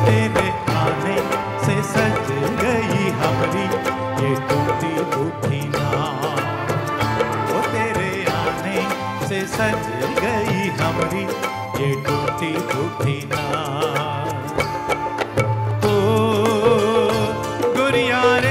तेरे आने से सज गई हमारी ये टूटी फूटी नाव। ओ तेरे आने से सज गई हमारी ये टूटी फूटी नाव। ओ गोरिया रे,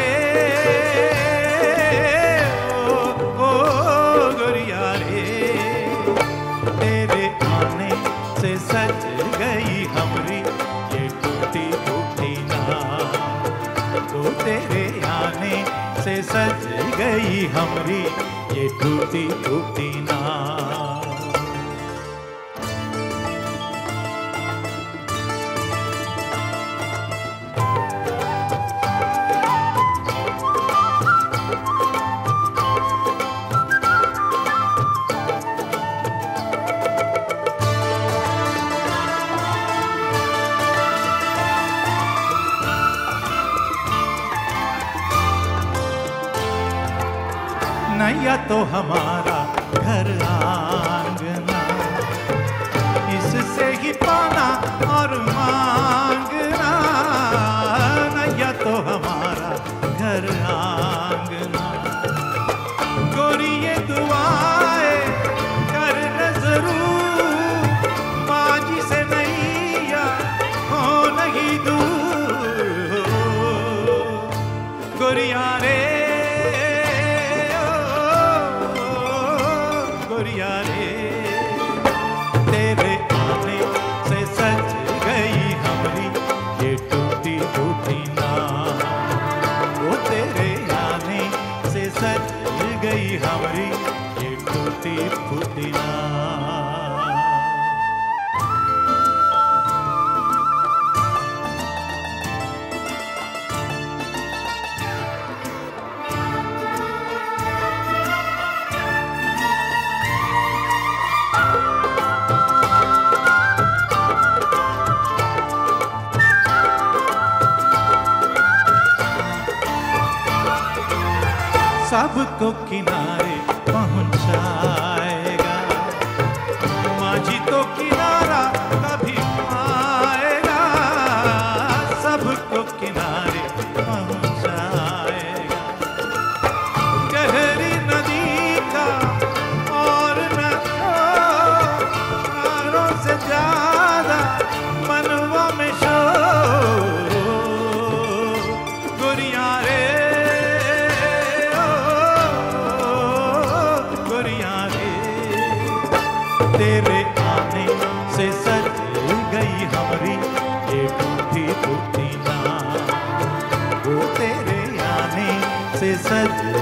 ओ गोरिया रे, तेरे आने से सज गई हमारी ये टूटी फूटी नाव। ओ तेरे आने से सज गई हमारी ये टूटी फूटी नाव। नैया तो हमारा घर आंगना, इससे ही पाना और मांगना। नैया तो हमारा घर आंगना, गोरी ये दुआएं कर जरूर, बाजी से नैया हो नहीं दूर। गोरिया रे, गोरिया रे, तेरे आने से सज गई हमारी ये टूटी फूटी नाव। वो तेरे आने से सज गई हमारी ये टूटी फूटी नाव। सबको किनारे पहुंचाएगा, माझी तो किनारा कभी आएगा। सबको किनारे पहुंचाएगा, गहरी नदी का और न तारों से ज्यादा मनवा में शोर। गोरिया रे, तेरे आने से सज गई हमारी ये टूटी फूटी नाव। वो तेरे आने से सज